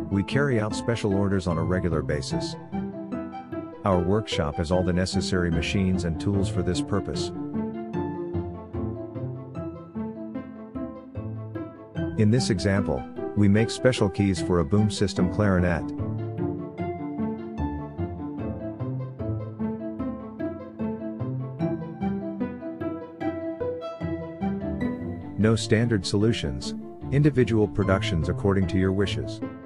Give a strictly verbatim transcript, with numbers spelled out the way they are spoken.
We carry out special orders on a regular basis. Our workshop has all the necessary machines and tools for this purpose. In this example, we make special keys for a boom system clarinet. No standard solutions, individual productions according to your wishes.